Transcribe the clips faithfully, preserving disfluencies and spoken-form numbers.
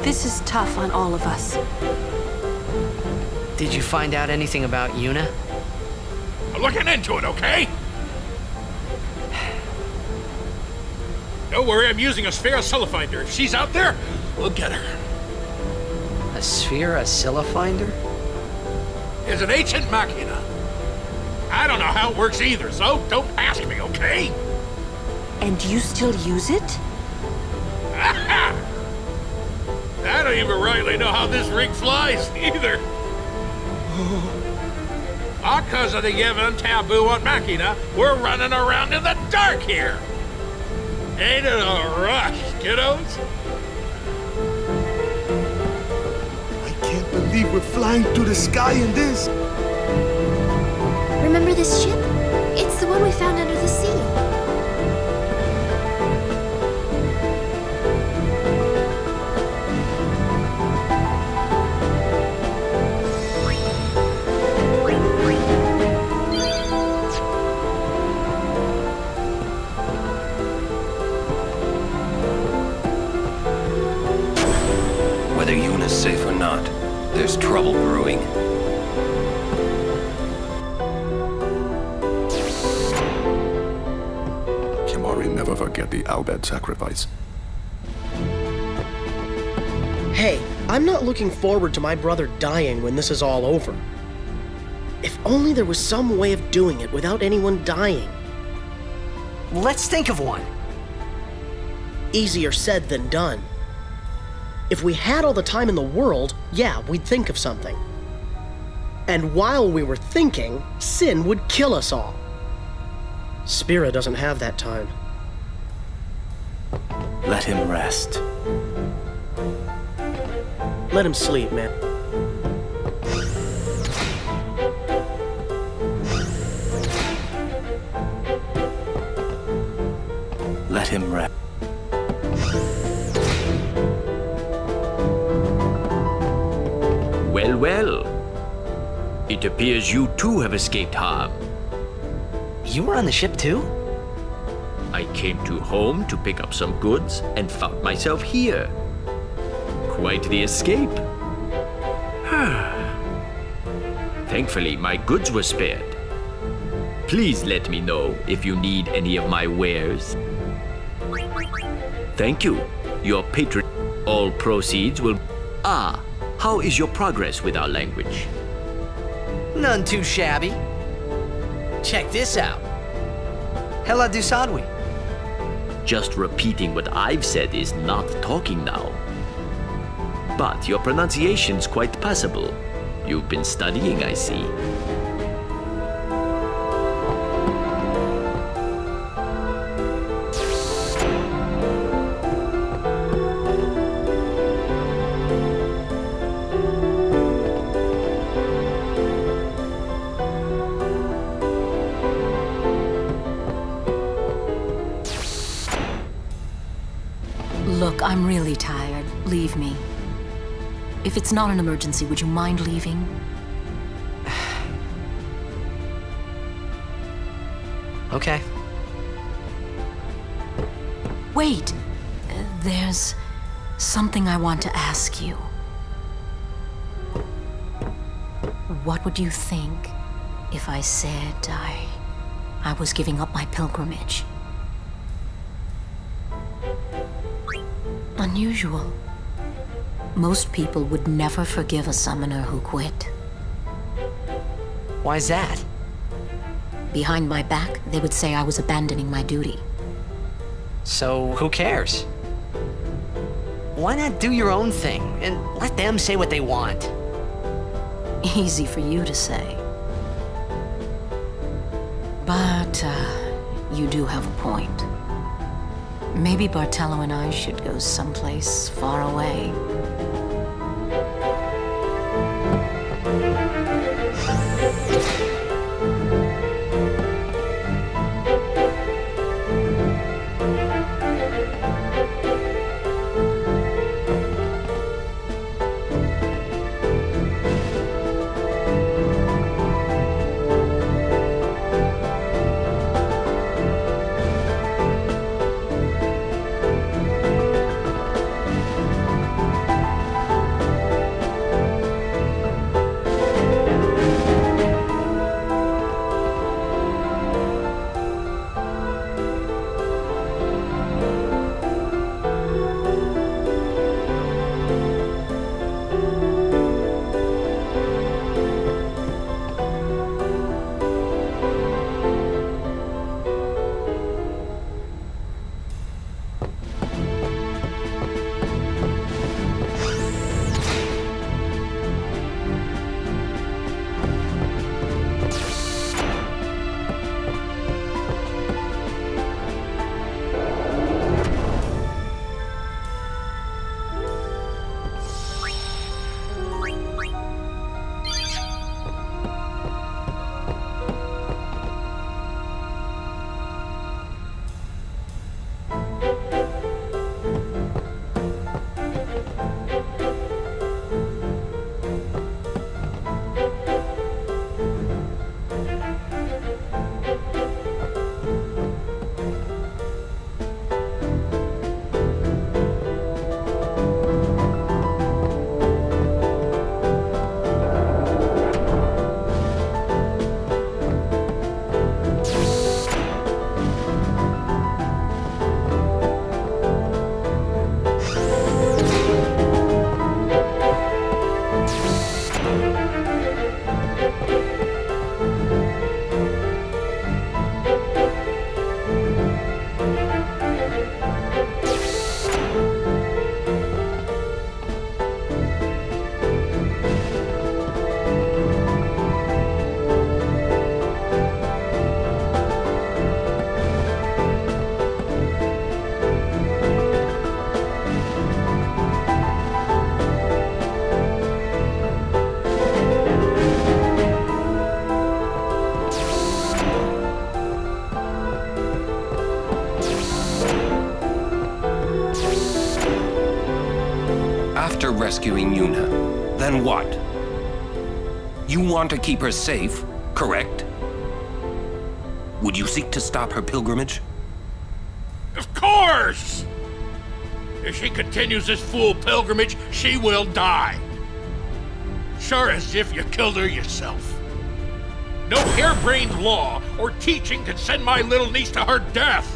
This is tough on all of us. Did you find out anything about Yuna? I'm looking into it, okay? Don't worry, I'm using a sphere finder. If she's out there, we'll get her. A sphere finder? Is an ancient machina. I don't know how it works either, so don't ask me, okay? And you still use it? I don't even rightly know how this rig flies, either. Because of the given taboo on Machina, we're running around in the dark here. Ain't it a rush, kiddos? I can't believe we're flying through the sky in this. Remember this ship? It's the one we found under the sea. Whether Yuna's safe or not, there's trouble brewing. Kimori never forget the Albed sacrifice. Hey, I'm not looking forward to my brother dying when this is all over. If only there was some way of doing it without anyone dying. Let's think of one. Easier said than done. If we had all the time in the world, yeah, we'd think of something. And while we were thinking, sin would kill us all. Spira doesn't have that time. Let him rest. Let him sleep, man. Let him rest. Well, well. It appears you too have escaped harm. You were on the ship too? I came to home to pick up some goods and found myself here. Quite the escape. Thankfully, my goods were spared. Please let me know if you need any of my wares. Thank you. Your patron. All proceeds will... Ah, how is your progress with our language? None too shabby. Check this out. Hela Dusadwi. Just repeating what I've said is not talking now. But your pronunciation's quite passable. You've been studying, I see. Look, I'm really tired. Leave me. If it's not an emergency, would you mind leaving? Okay. Wait! Uh, there's something I want to ask you. What would you think if I said I... I was giving up my pilgrimage? Unusual. Most people would never forgive a summoner who quit. Why's that? Behind my back, they would say I was abandoning my duty. So, who cares? Why not do your own thing and let them say what they want? Easy for you to say. But, uh, you do have a point. Maybe Bartello and I should go someplace far away. after rescuing Yuna. Then what? You want to keep her safe, correct? Would you seek to stop her pilgrimage? Of course! If she continues this fool pilgrimage, she will die. Sure as if you killed her yourself. No harebrained law or teaching can send my little niece to her death.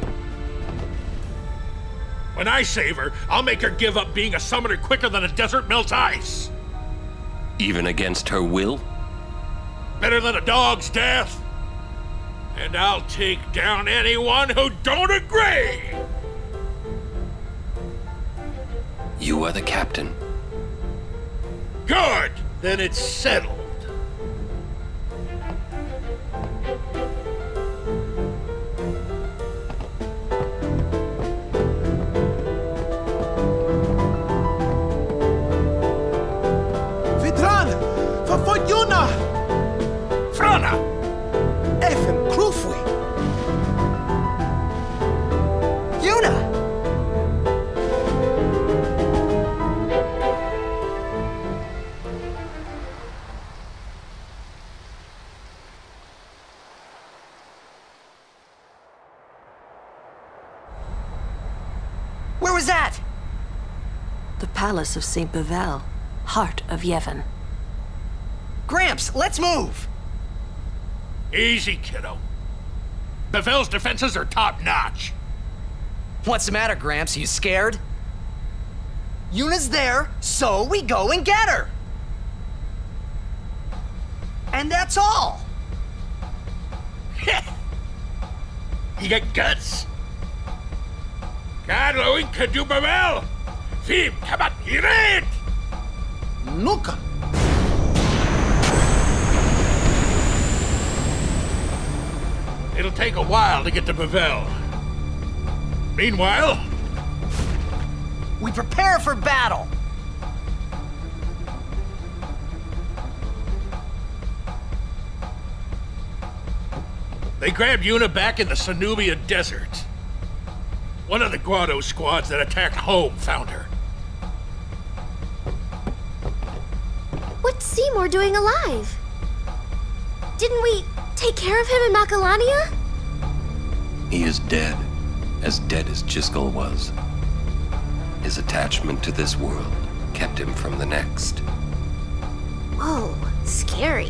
When I save her, I'll make her give up being a summoner quicker than a desert melts ice. Even against her will? Better than a dog's death. And I'll take down anyone who don't agree! You are the captain. Good! Then it's settled. Vidran! Verfolgt Yuna! Frana! Effen Krufwi! Yuna! Where was that? The palace of Saint Bevelle, heart of Yevon. Gramps, let's move! Easy, kiddo. Bevelle's defenses are top-notch. What's the matter, Gramps? You scared? Yuna's there, so we go and get her! And that's all! You got guts? Carlo inca du Bevelle! Fib, kabat, hiret! Nuka! It'll take a while to get to Bevelle. Meanwhile, we prepare for battle! they grabbed Yuna back in the Sanubia Desert. One of the Grotto squads that attacked home found her. What's Seymour doing alive? Didn't we take care of him in Macalania? He is dead, as dead as Jiskel was. His attachment to this world kept him from the next. Whoa, scary.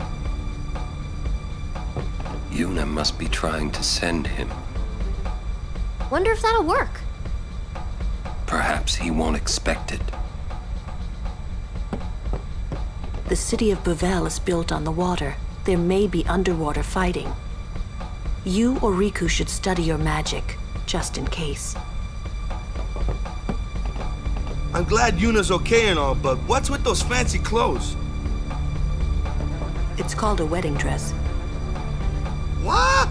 Yuna must be trying to send him. Wonder if that'll work. Perhaps he won't expect it. The city of Bevelle is built on the water. There may be underwater fighting. You or Riku should study your magic, just in case. I'm glad Yuna's okay and all, but what's with those fancy clothes? It's called a wedding dress. What?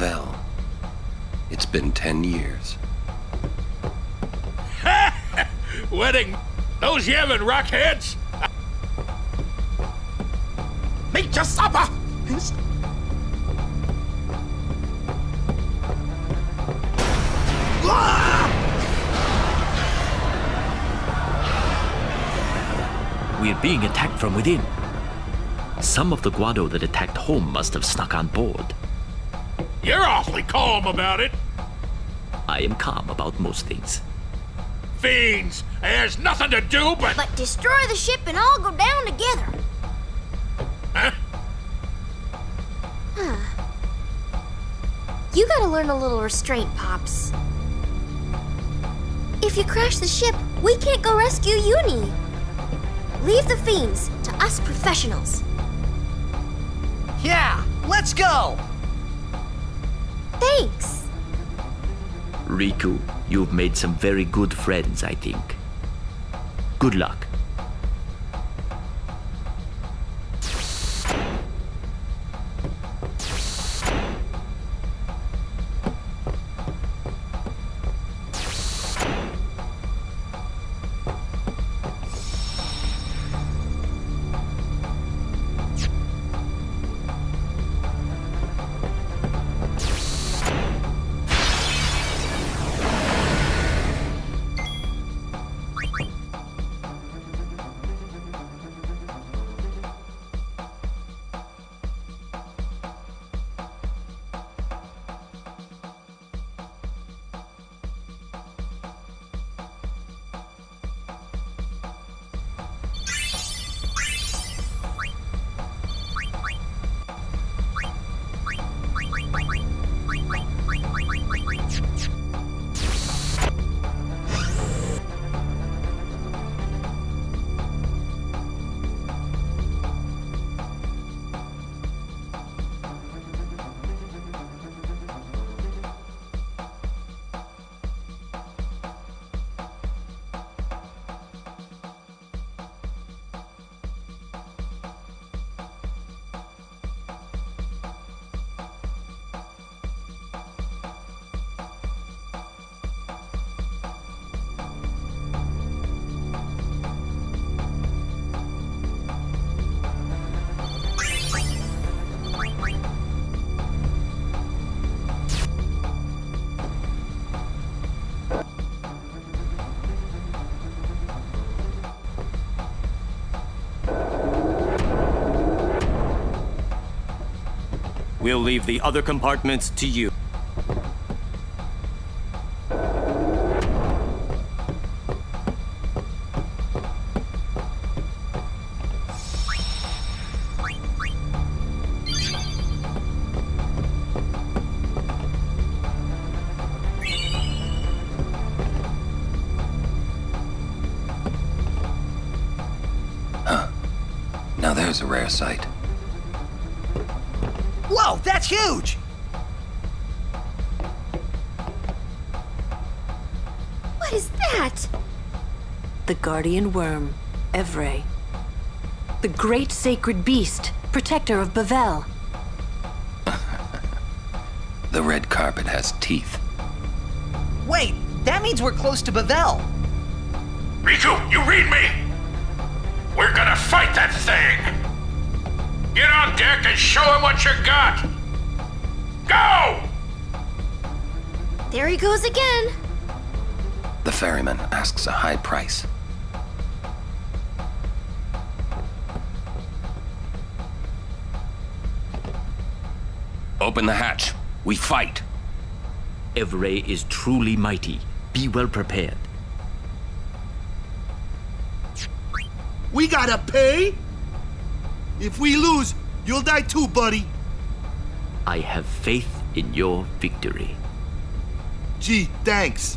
Bevelle. It's been ten years. Wedding those Yevon rockheads? Make your supper! We're being attacked from within. Some of the Guado that attacked home must have snuck on board. You're awfully calm about it. I am calm about most things. Fiends! There's nothing to do but... But destroy the ship and all go down together. Huh? Huh. You gotta learn a little restraint, Pops. If you crash the ship, we can't go rescue Uni. Leave the fiends to us professionals. Yeah, let's go! Thanks. Riku, you've made some very good friends, I think. Good luck. We'll leave the other compartments to you. Huh. Now there's a rare sight. Whoa, that's huge! What is that? The guardian worm, Evre. The great sacred beast, protector of Bevelle. The red carpet has teeth. Wait, that means we're close to Bevelle. Riku, you read me? We're gonna fight that thing! Get on deck and show him what you got! Go! There he goes again. The ferryman asks a high price. Open the hatch. We fight. Evre is truly mighty. Be well prepared. We gotta pay? If we lose, you'll die too, buddy. I have faith in your victory. Gee, thanks.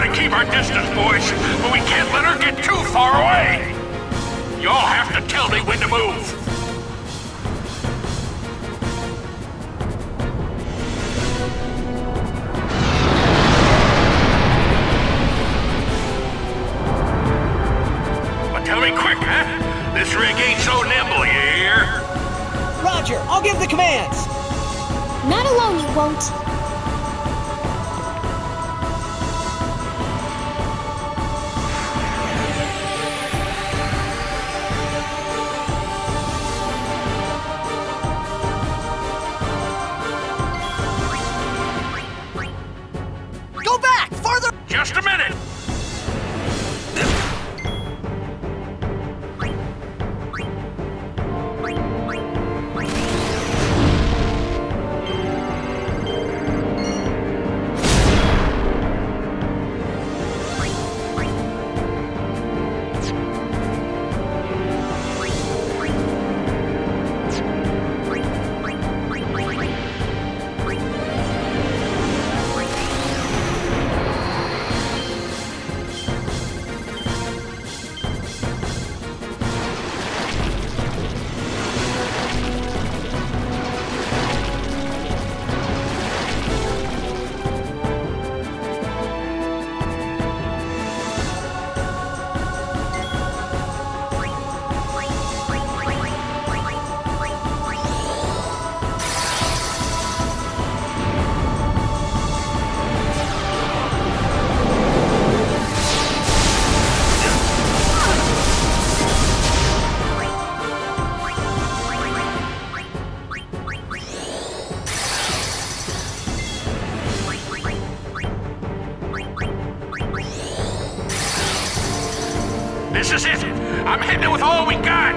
gotta keep our distance, boys, but we can't let her get too far away. Y'all have to tell me when to move. But tell me quick, huh? This rig ain't so nimble, you hear? Roger, I'll give the commands. Not alone, you won't. Go back! Farther! Just a minute! This is it! I'm hitting it with all we got!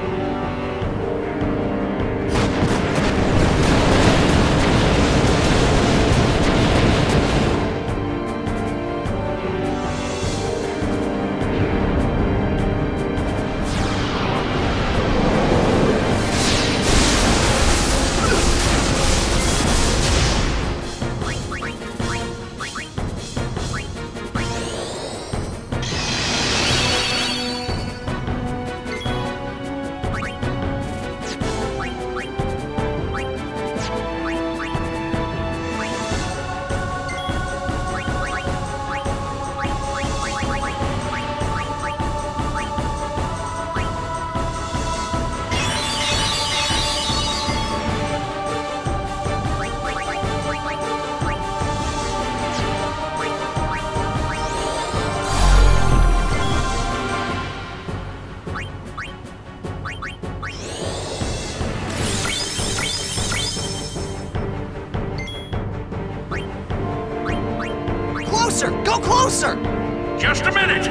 Closer! Go closer! Just a minute!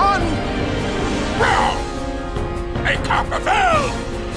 on! Well, hey, Bevelle!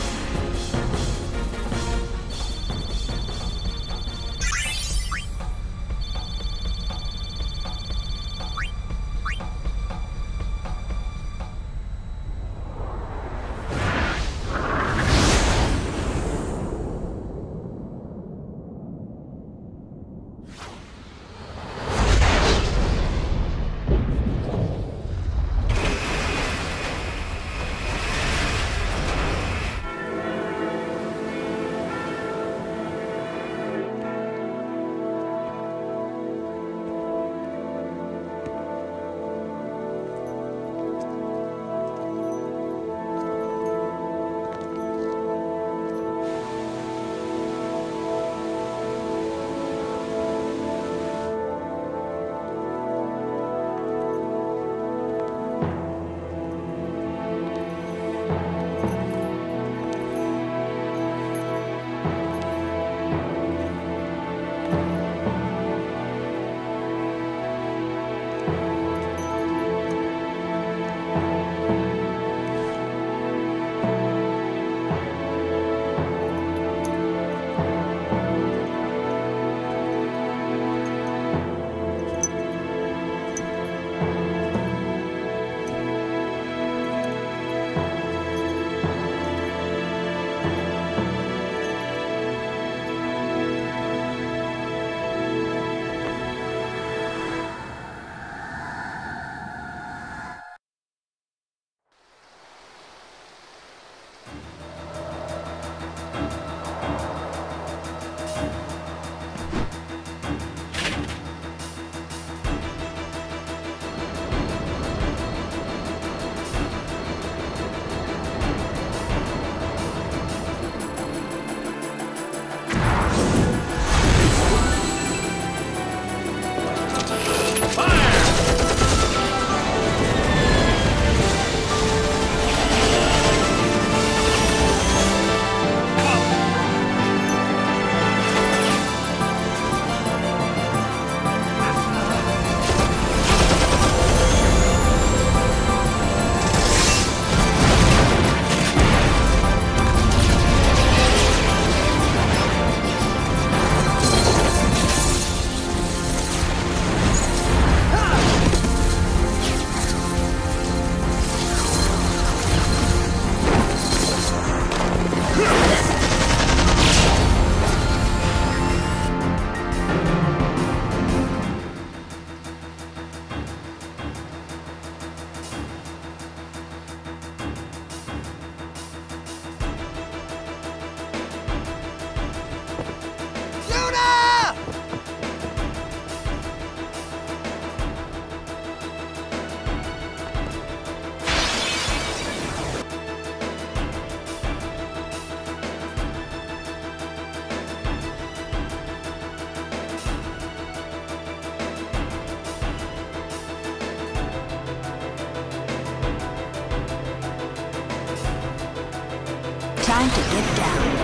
Time to get down.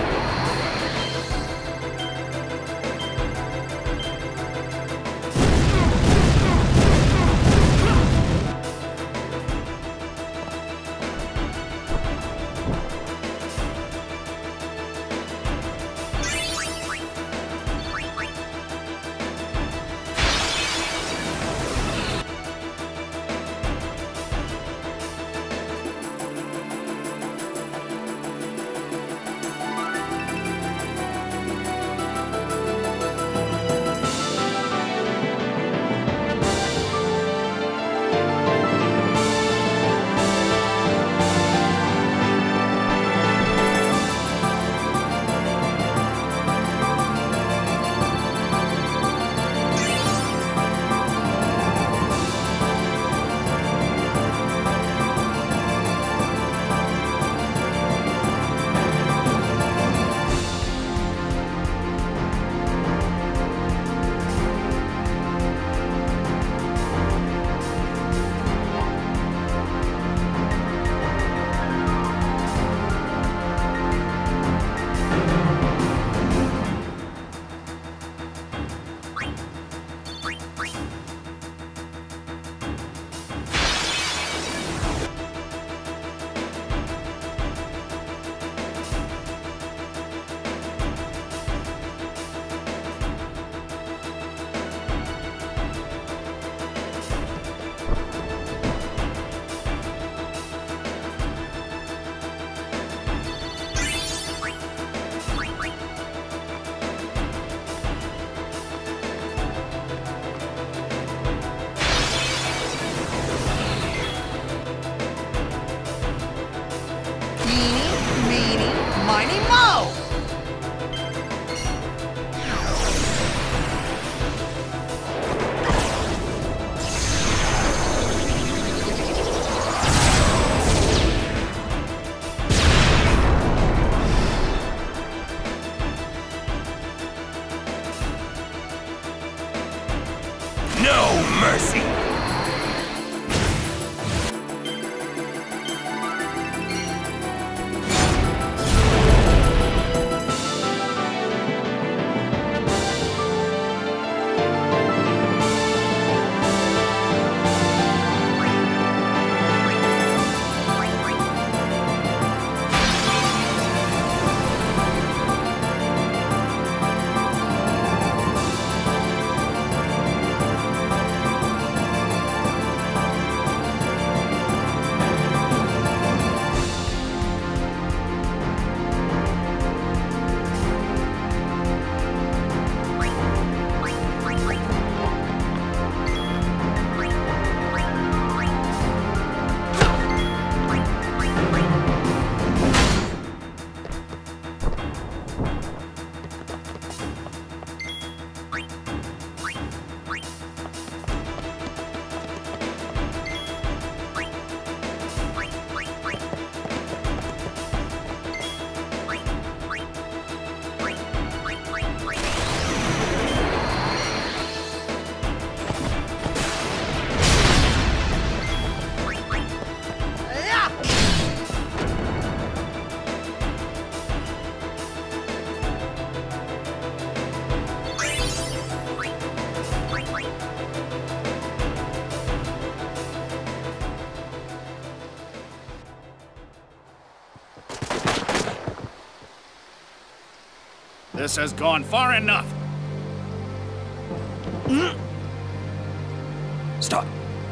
miny, mo! No mercy! This has gone far enough. Stop.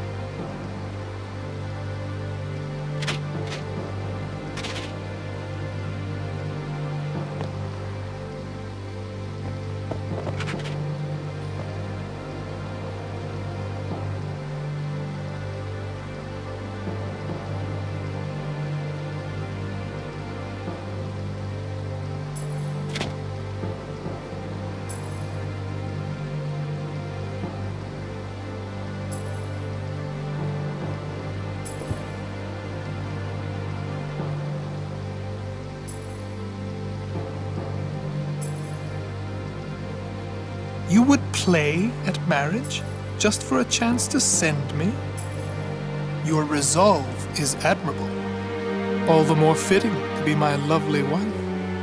You would play at marriage just for a chance to send me? Your resolve is admirable. All the more fitting to be my lovely wife.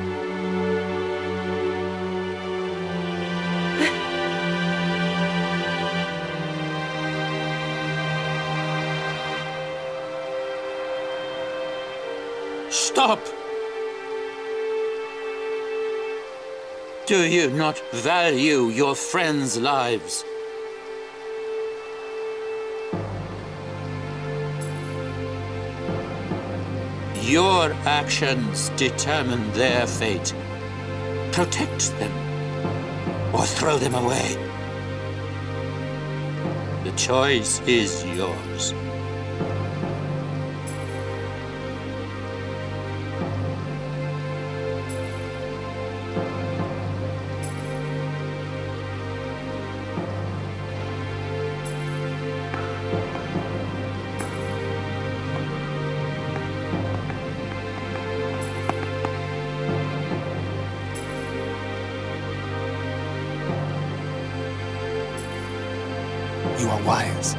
Stop! Do you not value your friends' lives? Your actions determine their fate. Protect them, or throw them away. The choice is yours. You are wise.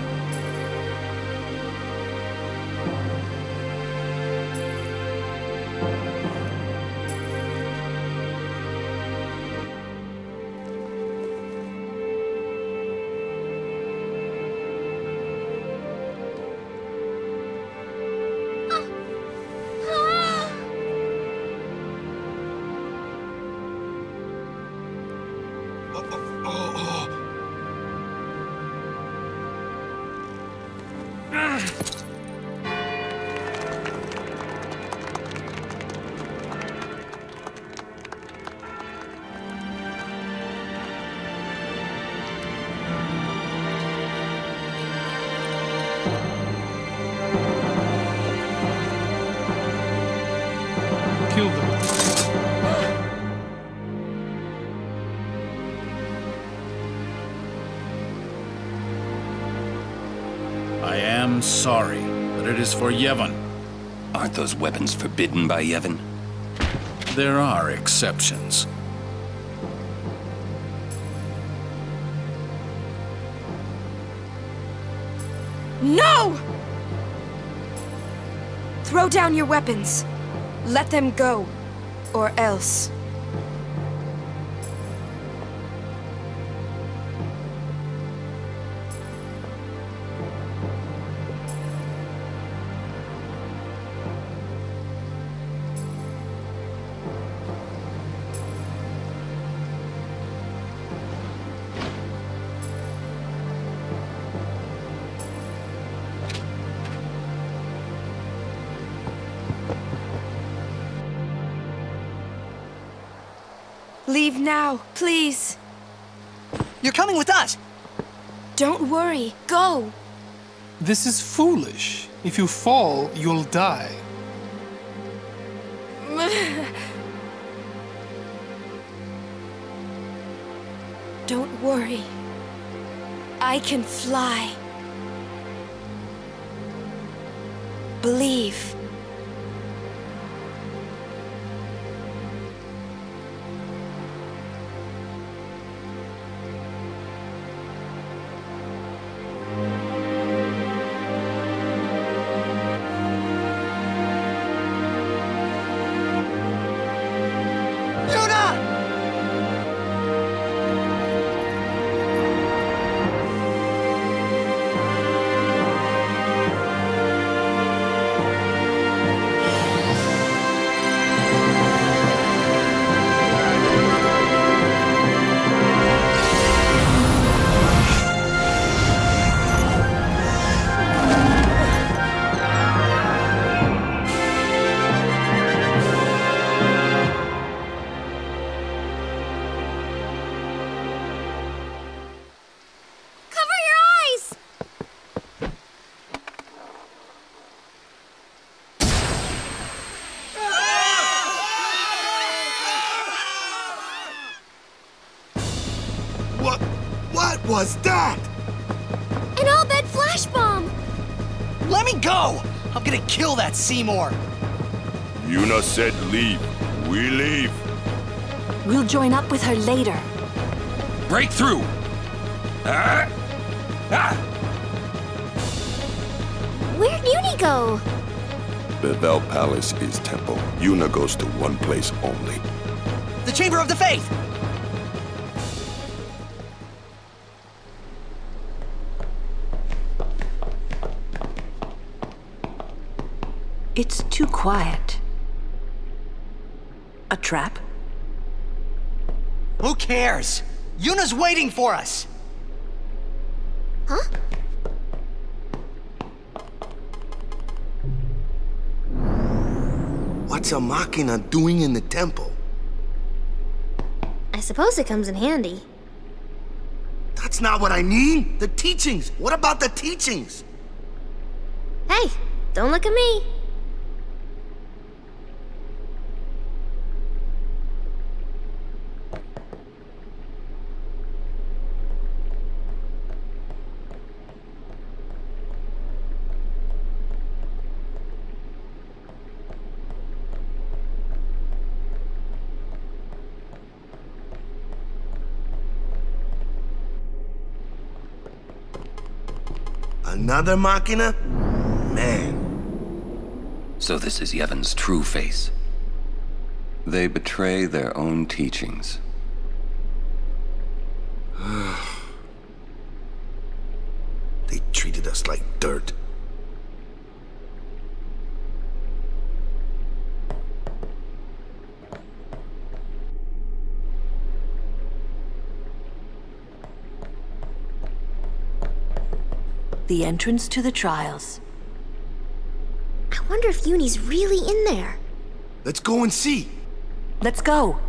Kill them. sorry, but it is for Yevon. Aren't those weapons forbidden by Yevon? There are exceptions. No! Throw down your weapons. Let them go. Or else. Leave now, please. You're coming with us. Don't worry. Go. This is foolish. If you fall, you'll die. Don't worry. I can fly. Believe. What was that? An all-bed flash bomb! Let me go! I'm gonna kill that Seymour! Yuna said leave. We leave. We'll join up with her later. Break through! Ah! Ah! Where'd Uni go? Bevelle Palace is temple. Yuna goes to one place only. The Chamber of the Faith! It's too quiet. A trap? Who cares? Yuna's waiting for us! Huh? What's a machina doing in the temple? I suppose it comes in handy. That's not what I mean! The teachings! What about the teachings? Hey, don't look at me. Another machina? Man. So this is Yevon's true face. They betray their own teachings. They treated us like dirt. The entrance to the trials. I wonder if Uni's really in there. Let's go and see. Let's go.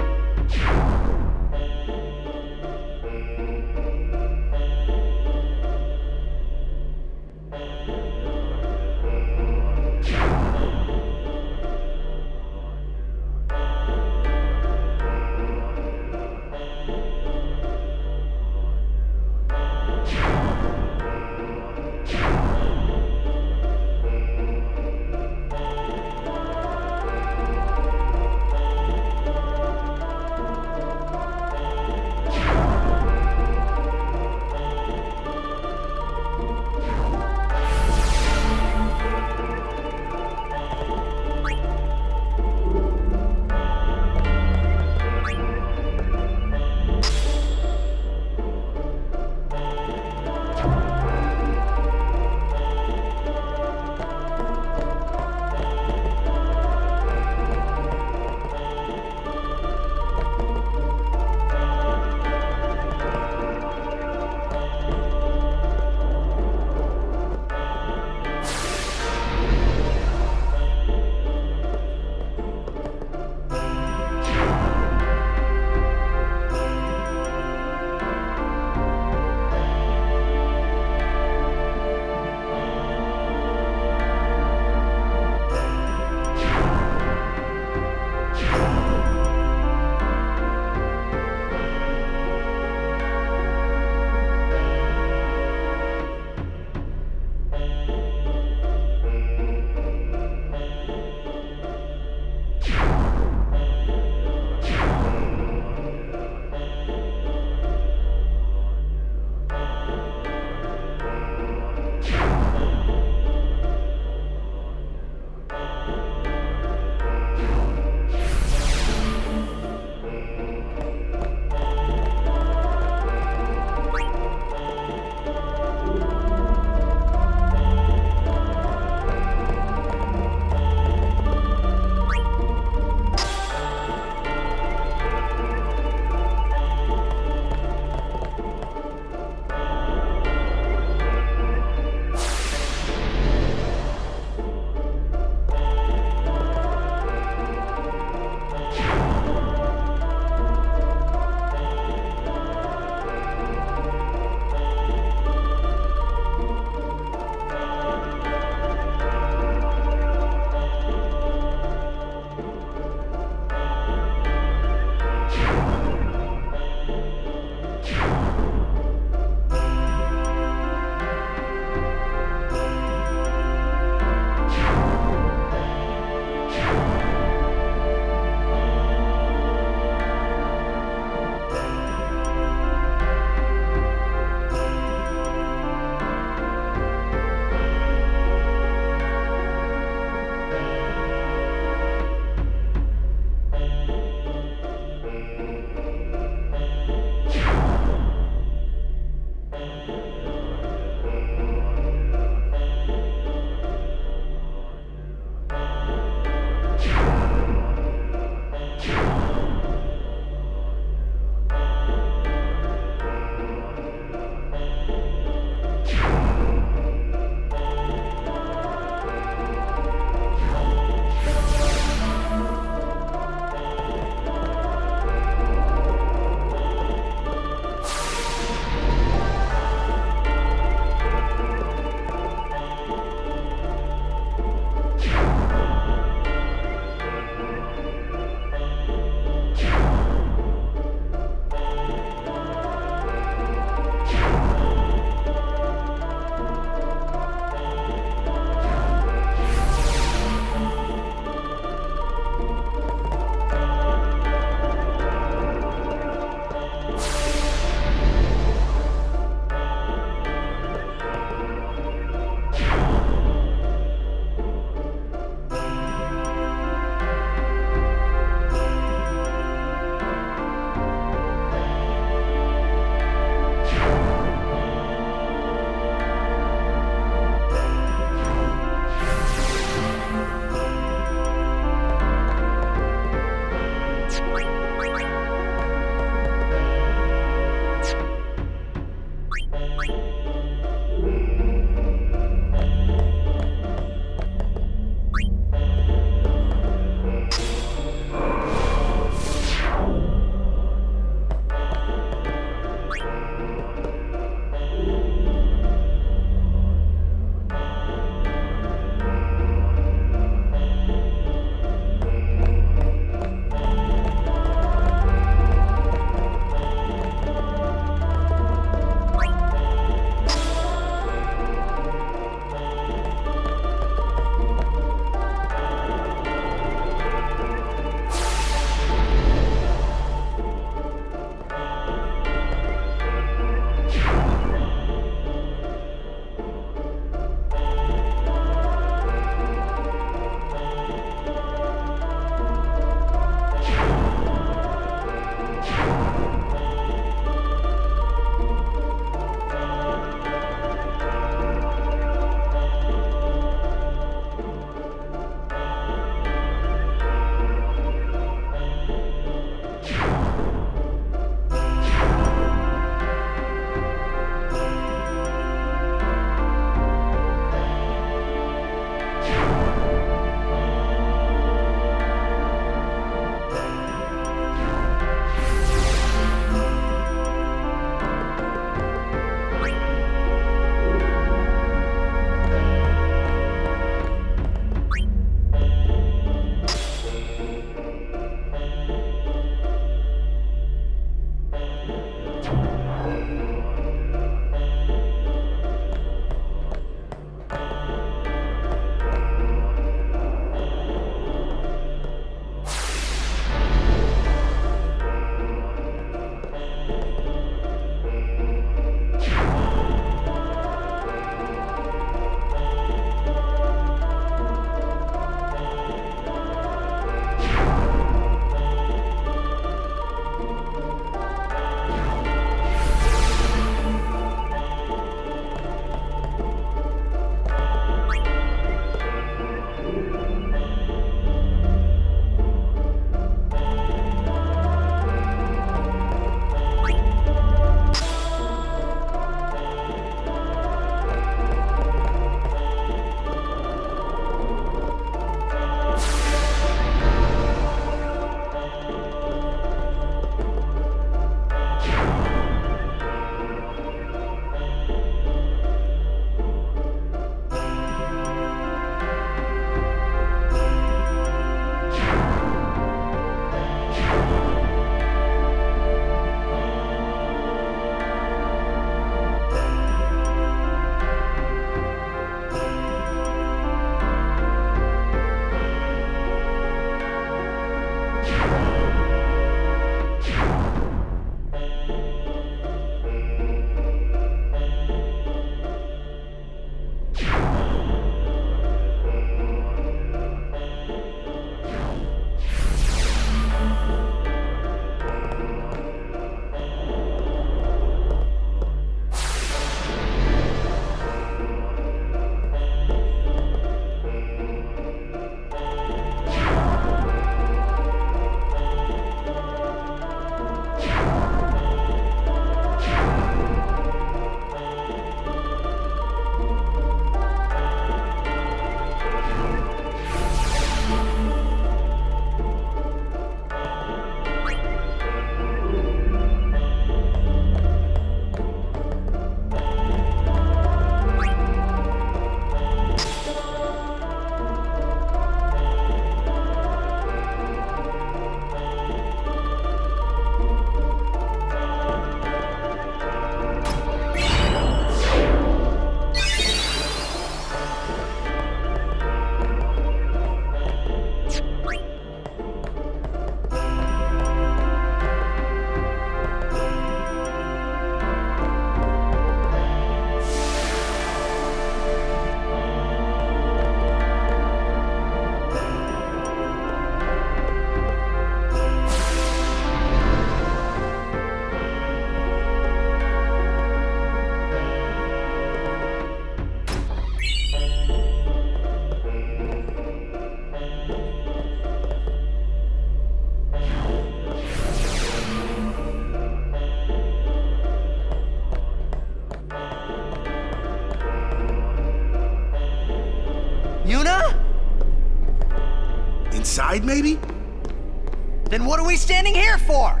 Inside, maybe? Then what are we standing here for?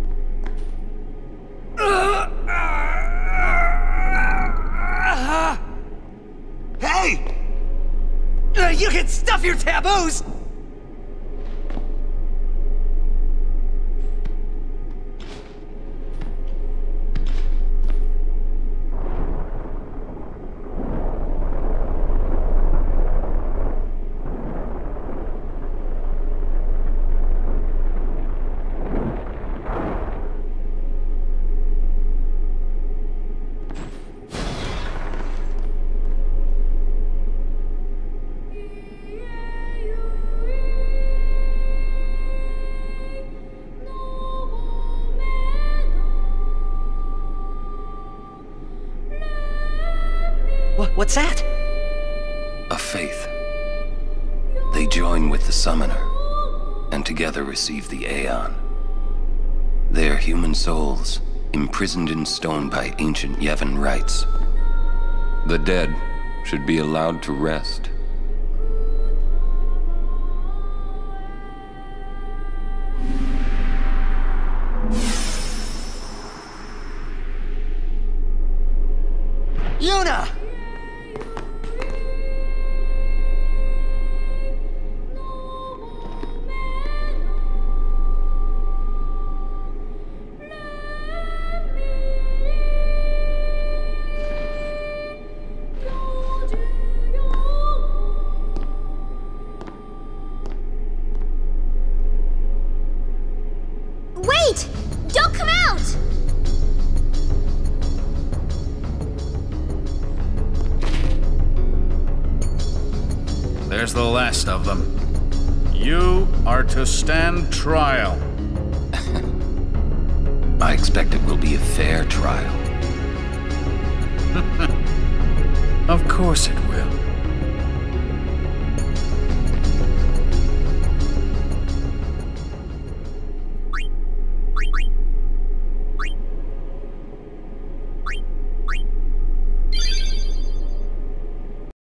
Hey! Uh, you can stuff your taboos! What's that? A faith. They join with the Summoner, and together receive the Aeon. They are human souls, imprisoned in stone by ancient Yevon rites. The dead should be allowed to rest. Yuna! Wait! Don't come out! There's the last of them. You are to stand trial. I expect it will be a fair trial. Of course it will.